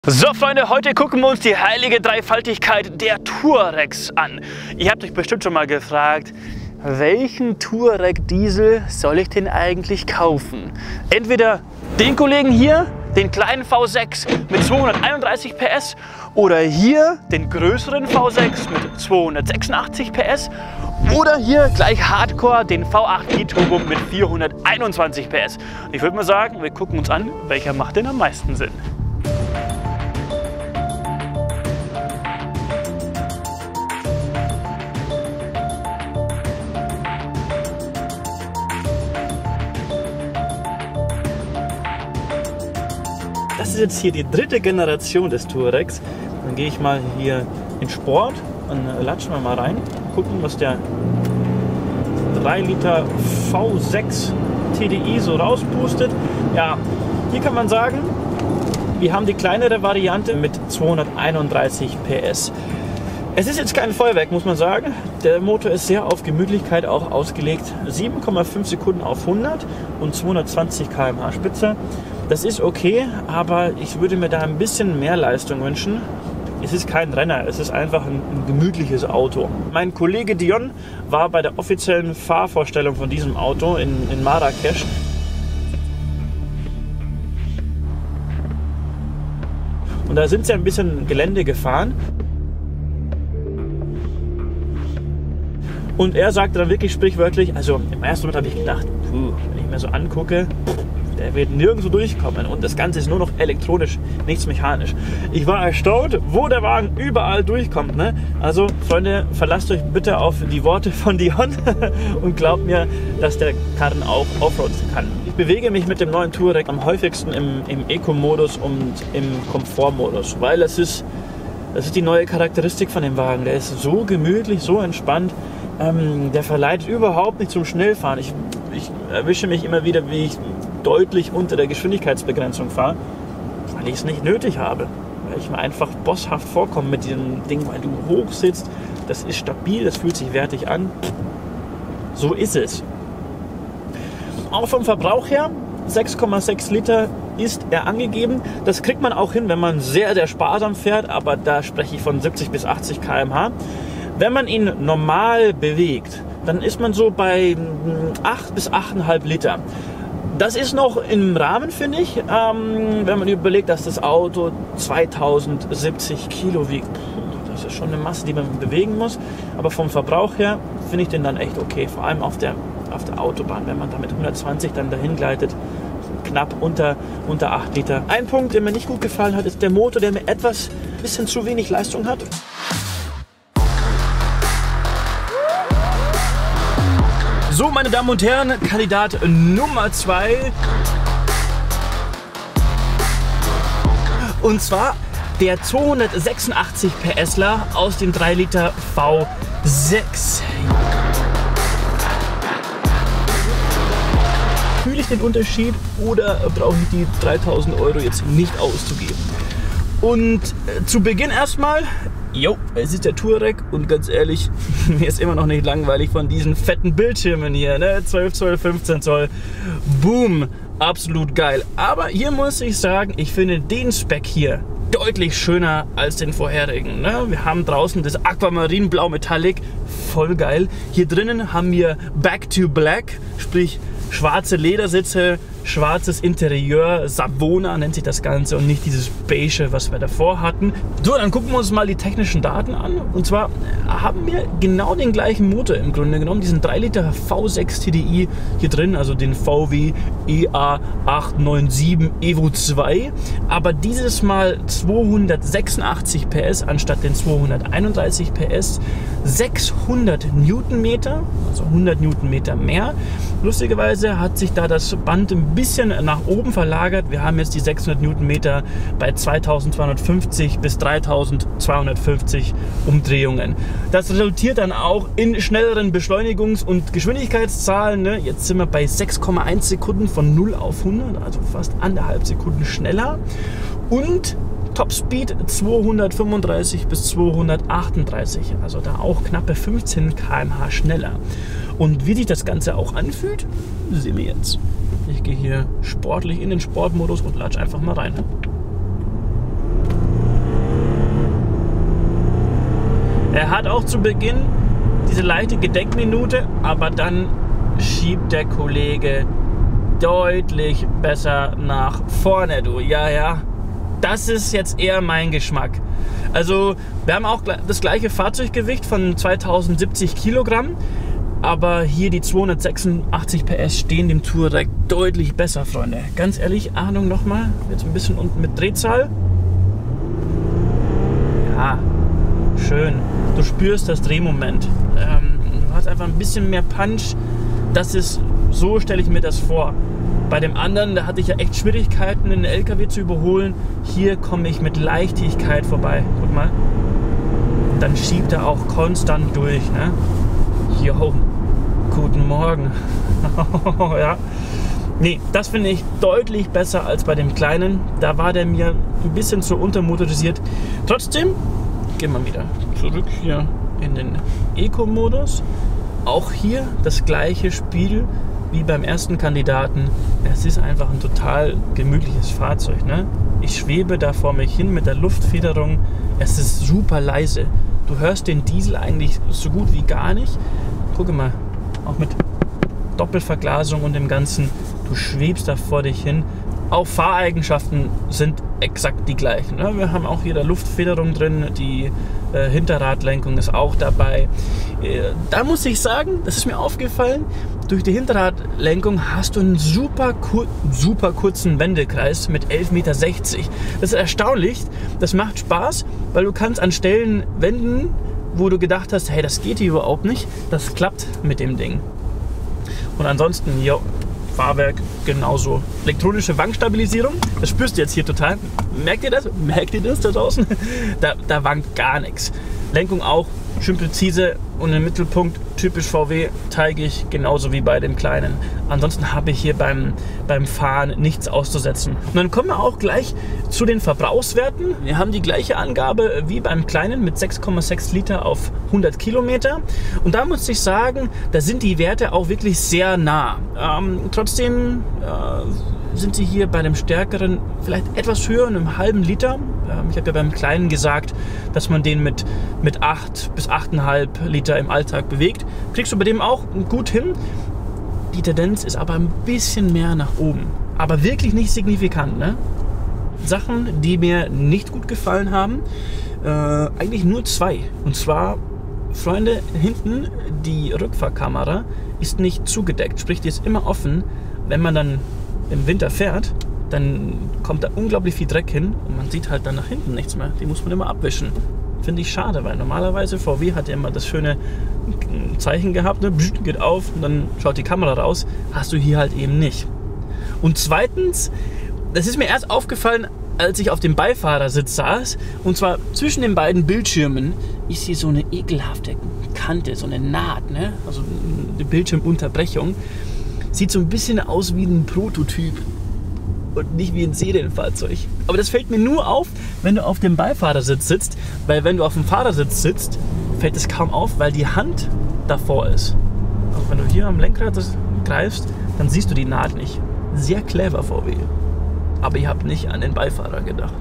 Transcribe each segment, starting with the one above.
So Freunde, heute gucken wir uns die heilige Dreifaltigkeit der Touaregs an. Ihr habt euch bestimmt schon mal gefragt, welchen Touareg Diesel soll ich denn eigentlich kaufen? Entweder den Kollegen hier, den kleinen V6 mit 231 PS oder hier den größeren V6 mit 286 PS oder hier gleich Hardcore den V8 e-Turbo mit 421 PS. Und ich würde mal sagen, wir gucken uns an, welcher macht denn am meisten Sinn. Das ist jetzt hier die dritte Generation des Touaregs. Dann gehe ich mal hier in Sport und latschen wir mal rein. Gucken, was der 3 Liter V6 TDI so rauspustet. Ja, hier kann man sagen, wir haben die kleinere Variante mit 231 PS. Es ist jetzt kein Feuerwerk, muss man sagen. Der Motor ist sehr auf Gemütlichkeit auch ausgelegt. 7,5 Sekunden auf 100 und 220 km/h Spitze. Das ist okay, aber ich würde mir da ein bisschen mehr Leistung wünschen. Es ist kein Renner, es ist einfach ein gemütliches Auto. Mein Kollege Dion war bei der offiziellen Fahrvorstellung von diesem Auto in Marrakesch. Und da sind sie ein bisschen Gelände gefahren. Und er sagte dann wirklich sprichwörtlich, also im ersten Moment habe ich gedacht, wenn ich mir so angucke, der wird nirgendwo durchkommen und das Ganze ist nur noch elektronisch, nichts mechanisch. Ich war erstaunt, wo der Wagen überall durchkommt. Ne? Also Freunde, verlasst euch bitte auf die Worte von Dion und glaubt mir, dass der Karren auch Offroad kann. Ich bewege mich mit dem neuen Touareg am häufigsten im Eco-Modus und im Komfort-Modus, weil das ist die neue Charakteristik von dem Wagen. Der ist so gemütlich, so entspannt. Der verleitet überhaupt nicht zum Schnellfahren. Ich erwische mich immer wieder, wie ich deutlich unter der Geschwindigkeitsbegrenzung fahre, weil ich es nicht nötig habe. Weil ich mir einfach bosshaft vorkomme mit diesem Ding, weil du hoch sitzt. Das ist stabil, das fühlt sich wertig an. So ist es. Auch vom Verbrauch her, 6,6 Liter ist er angegeben. Das kriegt man auch hin, wenn man sehr, sehr sparsam fährt, aber da spreche ich von 70 bis 80 km/h. Wenn man ihn normal bewegt, dann ist man so bei 8 bis 8,5 Liter. Das ist noch im Rahmen, finde ich, wenn man überlegt, dass das Auto 2070 Kilo wiegt. Das ist schon eine Masse, die man bewegen muss. Aber vom Verbrauch her finde ich den dann echt okay, vor allem auf der Autobahn, wenn man da mit 120 dann dahin gleitet. Knapp unter 8 Liter. Ein Punkt, der mir nicht gut gefallen hat, ist der Motor, der mir bisschen zu wenig Leistung hat. So, meine Damen und Herren, Kandidat Nummer 2. Und zwar der 286 PSler aus dem 3 Liter V6. Fühle ich den Unterschied oder brauche ich die 3.000 € jetzt nicht auszugeben? Und zu Beginn erstmal, es ist der Touareg und ganz ehrlich, mir ist immer noch nicht langweilig von diesen fetten Bildschirmen hier, ne? 12 Zoll, 15 Zoll, boom, absolut geil. Aber hier muss ich sagen, ich finde den Spec hier deutlich schöner als den vorherigen. Ne? Wir haben draußen das Aquamarin Blau Metallic, voll geil. Hier drinnen haben wir Back to Black, sprich schwarze Ledersitze, schwarzes Interieur, Savona nennt sich das Ganze und nicht dieses beige, was wir davor hatten. So, dann gucken wir uns mal die technischen Daten an. Und zwar haben wir genau den gleichen Motor im Grunde genommen, diesen 3 Liter V6 TDI hier drin, also den VW EA897 Evo 2. Aber dieses Mal 286 PS anstatt den 231 PS, 600 Newtonmeter, also 100 Newtonmeter mehr. Lustigerweise hat sich da das Band ein bisschen nach oben verlagert. Wir haben jetzt die 600 Newtonmeter bei 2250 bis 3250 Umdrehungen. Das resultiert dann auch in schnelleren Beschleunigungs- und Geschwindigkeitszahlen. Ne? Jetzt sind wir bei 6,1 Sekunden von 0 auf 100, also fast 1,5 Sekunden schneller. Und Topspeed 235 bis 238, also da auch knappe 15 km/h schneller. Und wie sich das Ganze auch anfühlt, sehen wir jetzt. Ich gehe hier sportlich in den Sportmodus und latsche einfach mal rein. Er hat auch zu Beginn diese leichte Gedenkminute, aber dann schiebt der Kollege deutlich besser nach vorne, du. Ja, das ist jetzt eher mein Geschmack. Also wir haben auch das gleiche Fahrzeuggewicht von 2070 Kilogramm, aber hier die 286 PS stehen dem Touareg deutlich besser, Freunde. Ganz ehrlich, Ahnung nochmal, jetzt ein bisschen unten mit Drehzahl. Ja, schön. Du spürst das Drehmoment. Du hast einfach ein bisschen mehr Punch. So stelle ich mir das vor. Bei dem anderen, da hatte ich ja echt Schwierigkeiten, den LKW zu überholen. Hier komme ich mit Leichtigkeit vorbei. Guck mal. Dann schiebt er auch konstant durch. Ne? Jo, guten Morgen. Ja. Nee, das finde ich deutlich besser als bei dem kleinen. Da war der mir ein bisschen zu untermotorisiert. Trotzdem, gehen wir wieder zurück hier in den Eco-Modus. Auch hier das gleiche Spiel wie beim ersten Kandidaten. Es ist einfach ein total gemütliches Fahrzeug. Ne? Ich schwebe da vor mich hin mit der Luftfederung. Es ist super leise. Du hörst den Diesel eigentlich so gut wie gar nicht. Guck mal, auch mit Doppelverglasung und dem Ganzen. Du schwebst da vor dich hin. Auch Fahreigenschaften sind exakt die gleichen. Ne? Wir haben auch hier der Luftfederung drin, die Hinterradlenkung ist auch dabei. Da muss ich sagen, das ist mir aufgefallen, durch die Hinterradlenkung hast du einen super kurzen Wendekreis mit 11,60 Meter. Das ist erstaunlich, das macht Spaß, weil du kannst an Stellen wenden, wo du gedacht hast, hey, das geht hier überhaupt nicht. Das klappt mit dem Ding. Und ansonsten, Fahrwerk genauso. Elektronische Wankstabilisierung, das spürst du jetzt hier total. Merkt ihr das? Merkt ihr das da draußen? Da wankt gar nichts. Lenkung auch schön präzise und im Mittelpunkt typisch VW, teigig, genauso wie bei dem kleinen. Ansonsten habe ich hier beim Fahren nichts auszusetzen. Und dann kommen wir auch gleich zu den Verbrauchswerten. Wir haben die gleiche Angabe wie beim kleinen mit 6,6 Liter auf 100 Kilometer. Und da muss ich sagen, da sind die Werte auch wirklich sehr nah. Trotzdem sind sie hier bei dem stärkeren vielleicht etwas höher, einem halben Liter. Ich habe ja beim Kleinen gesagt, dass man den mit 8 bis 8,5 Liter im Alltag bewegt. Kriegst du bei dem auch gut hin. Die Tendenz ist aber ein bisschen mehr nach oben. Aber wirklich nicht signifikant. Ne? Sachen, die mir nicht gut gefallen haben, eigentlich nur zwei. Und zwar, Freunde, hinten die Rückfahrkamera ist nicht zugedeckt. Sprich, die ist immer offen. Wenn man dann im Winter fährt, dann kommt da unglaublich viel Dreck hin und man sieht halt dann nach hinten nichts mehr. Die muss man immer abwischen. Finde ich schade, weil normalerweise VW hat ja immer das schöne Zeichen gehabt, ne? Geht auf und dann schaut die Kamera raus. Hast du hier halt eben nicht. Und zweitens, das ist mir erst aufgefallen, als ich auf dem Beifahrersitz saß, und zwar zwischen den beiden Bildschirmen ist hier so eine ekelhafte Kante, so eine Naht, ne? Also eine Bildschirmunterbrechung. Sieht so ein bisschen aus wie ein Prototyp und nicht wie ein Serienfahrzeug. Aber das fällt mir nur auf, wenn du auf dem Beifahrersitz sitzt, weil wenn du auf dem Fahrersitz sitzt, fällt es kaum auf, weil die Hand davor ist. Auch wenn du hier am Lenkrad greifst, dann siehst du die Naht nicht. Sehr clever, VW. Aber ihr habt nicht an den Beifahrer gedacht.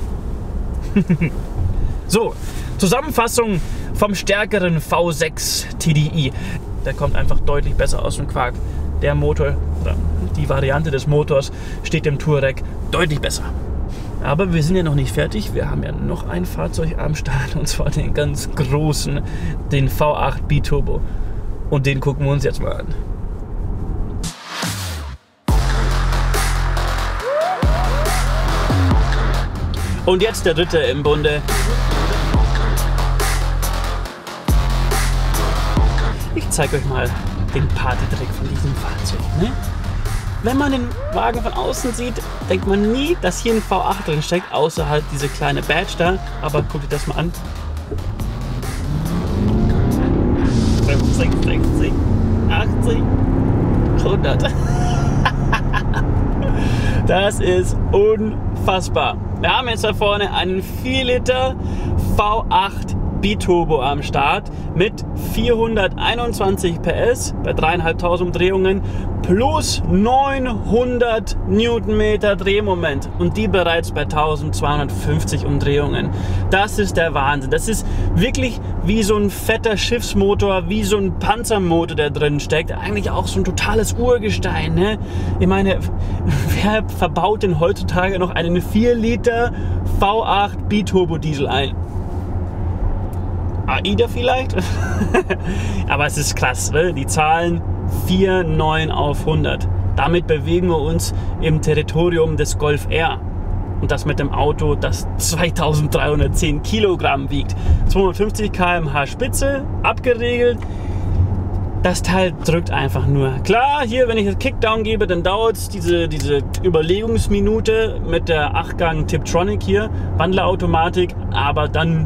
So, Zusammenfassung vom stärkeren V6 TDI. Der kommt einfach deutlich besser aus dem Quark. Der Motor, oder die Variante des Motors, steht dem Touareg deutlich besser. Aber wir sind ja noch nicht fertig. Wir haben ja noch ein Fahrzeug am Start, und zwar den ganz großen, den V8 Biturbo. Und den gucken wir uns jetzt mal an. Und jetzt der dritte im Bunde. Ich zeige euch mal den Partytrick von diesem Fahrzeug. Ne? Wenn man den Wagen von außen sieht, denkt man nie, dass hier ein V8 drin steckt, außer halt diese kleine Badge da. Aber guckt euch das mal an. 50, 60, 80, 100. Das ist unfassbar. Wir haben jetzt da vorne einen 4 Liter V8 Biturbo am Start mit 421 PS bei 3.500 Umdrehungen plus 900 Newtonmeter Drehmoment und die bereits bei 1250 Umdrehungen. Das ist der Wahnsinn. Das ist wirklich wie so ein fetter Schiffsmotor, wie so ein Panzermotor, der drin steckt. Eigentlich auch so ein totales Urgestein. Ne? Ich meine, wer verbaut denn heutzutage noch einen 4 Liter V8 Biturbo-Diesel ein? AIDA vielleicht? Aber es ist krass, ne? Die Zahlen 4,9 auf 100. Damit bewegen wir uns im Territorium des Golf R. Und das mit dem Auto, das 2310 Kilogramm wiegt. 250 km/h Spitze, abgeregelt. Das Teil drückt einfach nur. Klar, hier, wenn ich das Kickdown gebe, dann dauert es diese Überlegungsminute mit der 8-Gang Tiptronic hier, Wandlerautomatik, aber dann...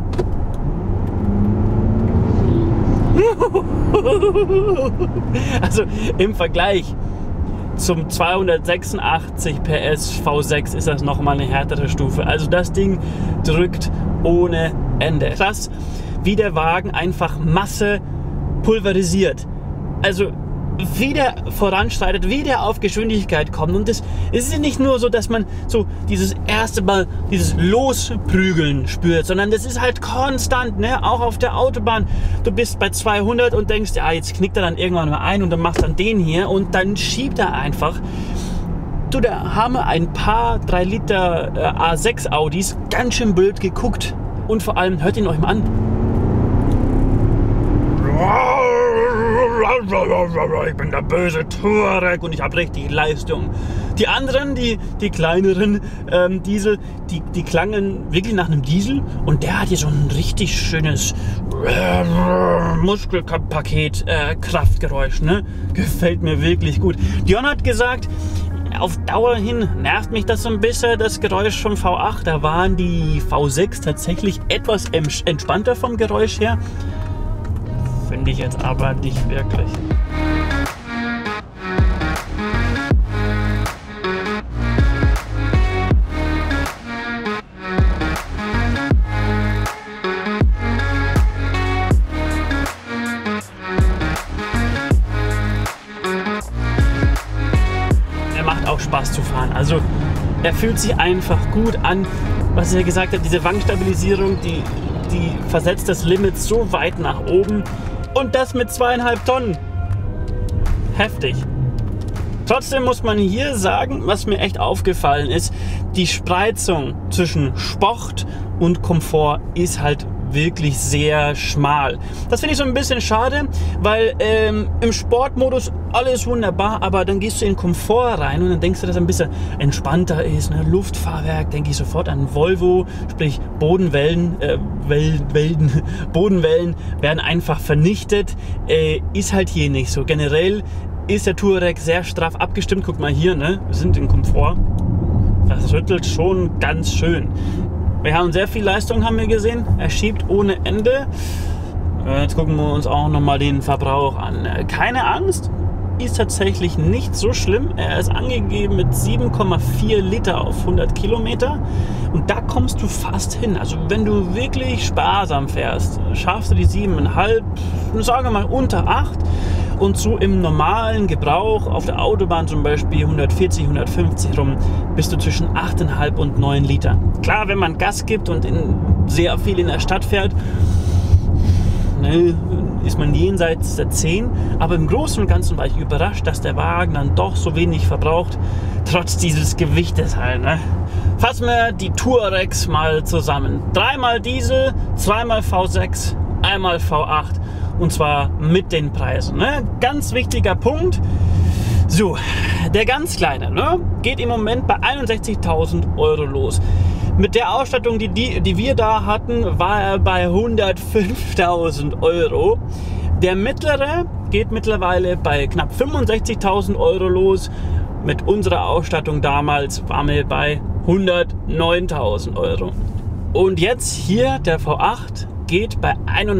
Also im Vergleich zum 286 PS V6 ist das nochmal eine härtere Stufe. Also das Ding drückt ohne Ende. Krass, wie der Wagen einfach Masse pulverisiert. Also wie der voranschreitet, wie der auf Geschwindigkeit kommt. Und es ist nicht nur so, dass man so dieses erste Mal dieses Losprügeln spürt, sondern das ist halt konstant, ne? Auch auf der Autobahn. Du bist bei 200 und denkst, ja, jetzt knickt er dann irgendwann mal ein und dann machst dann den hier und dann schiebt er einfach. Du, da haben wir ein paar 3 Liter A6 Audis ganz schön blöd geguckt. Und vor allem, hört ihn euch mal an. Ich bin der böse Touareg und ich habe richtig Leistung. Die anderen, die kleineren Diesel, die klangen wirklich nach einem Diesel und der hat hier so ein richtig schönes Muskelpaket Kraftgeräusch. Ne? Gefällt mir wirklich gut. Dion hat gesagt, auf Dauer hin nervt mich das so ein bisschen, das Geräusch vom V8. Da waren die V6 tatsächlich etwas entspannter vom Geräusch her. Finde ich jetzt aber nicht wirklich. Er macht auch Spaß zu fahren. Also er fühlt sich einfach gut an. Was er gesagt hat, diese Wankstabilisierung, die versetzt das Limit so weit nach oben. Und das mit 2,5 Tonnen. Heftig. Trotzdem muss man hier sagen, was mir echt aufgefallen ist, die Spreizung zwischen Sport und Komfort ist halt wirklich sehr schmal. Das finde ich so ein bisschen schade, weil im Sportmodus alles wunderbar, aber dann gehst du in Komfort rein und dann denkst du, dass es ein bisschen entspannter ist. Ne? Luftfahrwerk, denke ich sofort an Volvo, sprich Bodenwellen, Bodenwellen werden einfach vernichtet. Ist halt hier nicht so. Generell ist der Touareg sehr straff abgestimmt. Guck mal hier, ne? Wir sind in Komfort. Das rüttelt schon ganz schön. Wir haben sehr viel Leistung, haben wir gesehen. Er schiebt ohne Ende. Jetzt gucken wir uns auch nochmal den Verbrauch an. Keine Angst, ist tatsächlich nicht so schlimm. Er ist angegeben mit 7,4 Liter auf 100 Kilometer. Und da kommst du fast hin. Also wenn du wirklich sparsam fährst, schaffst du die 7,5, sagen wir mal unter 8. Und so im normalen Gebrauch auf der Autobahn zum Beispiel 140, 150 rum, bist du zwischen 8,5 und 9 Liter. Klar, wenn man Gas gibt und sehr viel in der Stadt fährt, ne, ist man jenseits der 10. Aber im Großen und Ganzen war ich überrascht, dass der Wagen dann doch so wenig verbraucht, trotz dieses Gewichtes halt. Ne? Fassen wir die Touaregs mal zusammen. 3-mal Diesel, 2-mal V6, 1-mal V8. Und zwar mit den Preisen. Ne? Ganz wichtiger Punkt. So, der ganz kleine, ne, geht im Moment bei 61.000 Euro los. Mit der Ausstattung, die wir da hatten, war er bei 105.000 Euro. Der mittlere geht mittlerweile bei knapp 65.000 Euro los. Mit unserer Ausstattung damals waren wir bei 109.000 Euro. Und jetzt hier der V8 geht bei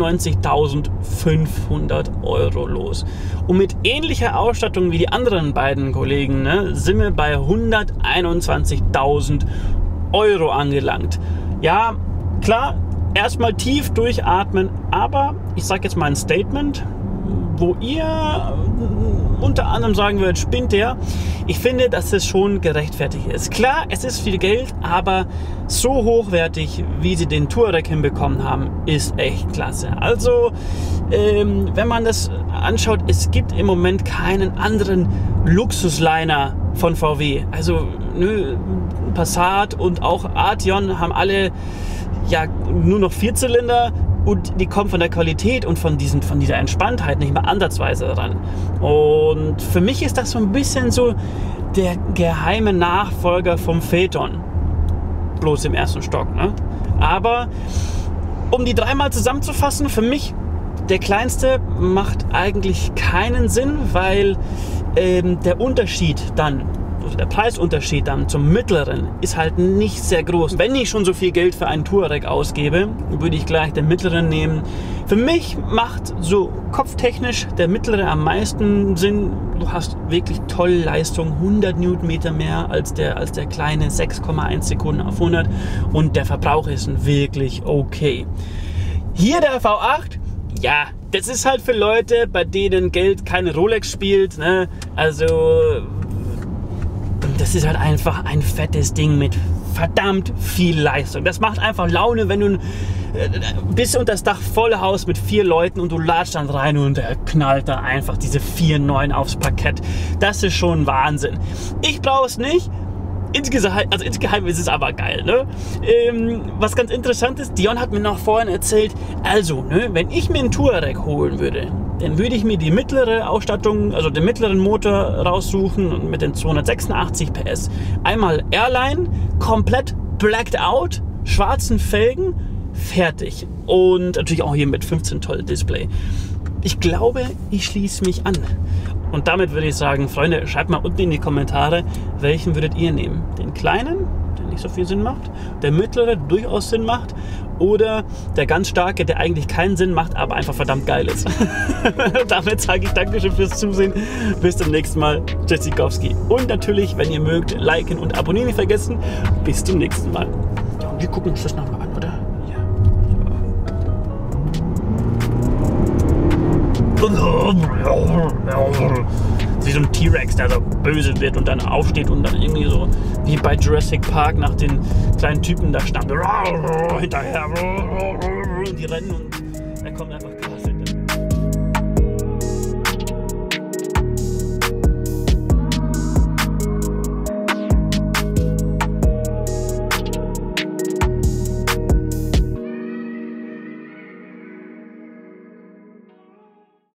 91.500 Euro los. Und mit ähnlicher Ausstattung wie die anderen beiden Kollegen, ne, sind wir bei 121.000 Euro angelangt. Ja, klar, erstmal tief durchatmen, aber ich sage jetzt mal ein Statement. wo ihr unter anderem sagen würdet, spinnt der. Ich finde, dass es schon gerechtfertigt ist. Klar, es ist viel Geld, aber so hochwertig, wie sie den Touareg hinbekommen haben, ist echt klasse. Also, wenn man das anschaut, es gibt im Moment keinen anderen Luxusliner von VW. Also, Passat und auch Arteon haben alle ja nur noch 4-Zylinder. Und die kommen von der Qualität und von dieser Entspanntheit nicht mehr ansatzweise ran. Und für mich ist das so ein bisschen so der geheime Nachfolger vom Phaeton. Bloß im ersten Stock. Ne? Aber um die dreimal zusammenzufassen, für mich der kleinste macht eigentlich keinen Sinn, weil der Unterschied dann, also der Preisunterschied dann zum mittleren ist halt nicht sehr groß. Wenn ich schon so viel Geld für einen Touareg ausgebe, würde ich gleich den mittleren nehmen. Für mich macht so kopftechnisch der mittlere am meisten Sinn. Du hast wirklich tolle Leistung, 100 Newtonmeter mehr als der kleine, 6,1 Sekunden auf 100 und der Verbrauch ist wirklich okay. Hier der V8, ja, das ist halt für Leute, bei denen Geld keine Rolex spielt, ne? Also das ist halt einfach ein fettes Ding mit verdammt viel Leistung. Das macht einfach Laune, wenn du bist unter das Dach volle Haus mit 4 Leuten und du latschst dann rein und er knallt da einfach diese 4.9 aufs Parkett. Das ist schon Wahnsinn. Ich brauche es nicht. Insgeheim ist es aber geil, ne? Was ganz interessant ist, Dion hat mir noch vorhin erzählt, also, ne, wenn ich mir einen Touareg holen würde, dann würde ich mir die mittlere Ausstattung, also den mittleren Motor raussuchen mit den 286 PS. Einmal Airline, komplett blacked out, schwarzen Felgen, fertig. Und natürlich auch hier mit 15 Zoll Display. Ich glaube, ich schließe mich an. Und damit würde ich sagen, Freunde, schreibt mal unten in die Kommentare, welchen würdet ihr nehmen? Den kleinen, der nicht so viel Sinn macht, der mittlere, der durchaus Sinn macht, oder der ganz starke, der eigentlich keinen Sinn macht, aber einfach verdammt geil ist. Damit sage ich Dankeschön fürs Zusehen. Bis zum nächsten Mal. Tschüssikowski. Und natürlich, wenn ihr mögt, liken und abonnieren nicht vergessen. Bis zum nächsten Mal. Ja, und wir gucken uns das nochmal an, oder? Wie so ein T-Rex, der so böse wird und dann aufsteht und dann irgendwie so wie bei Jurassic Park nach den kleinen Typen da stand hinterher. Die rennen und er kommt einfach